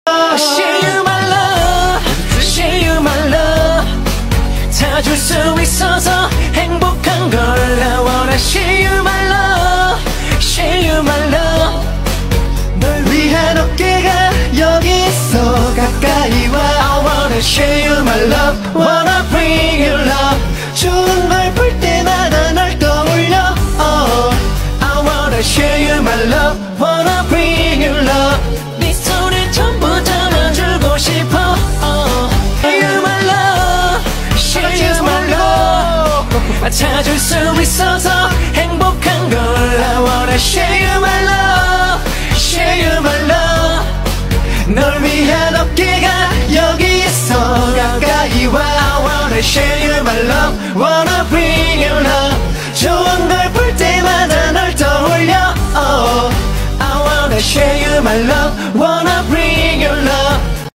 Share you my love, share you my love. 다 줄 수 있어서 행복한 걸. I wanna share you my love, share you my love. 널 위한 어깨가 여기 있어 가까이 와. I wanna share you my love, wanna bring you love. 좋은 걸 볼 때마다 널 떠올려. Oh, I wanna share you my love, wanna bring you love. 네 손을 전부 담아주고 싶어. Oh, share you my love, share you my love. 찾을 수 있어서 행복한 걸. I wanna share you my love, share you my love. 널 위한 어깨가 여기 있어 가까이 와. I wanna share you my love, wanna bring you love. 좋은 걸 볼 때마다 널 떠올려. Oh, I wanna share you my love, wanna bring you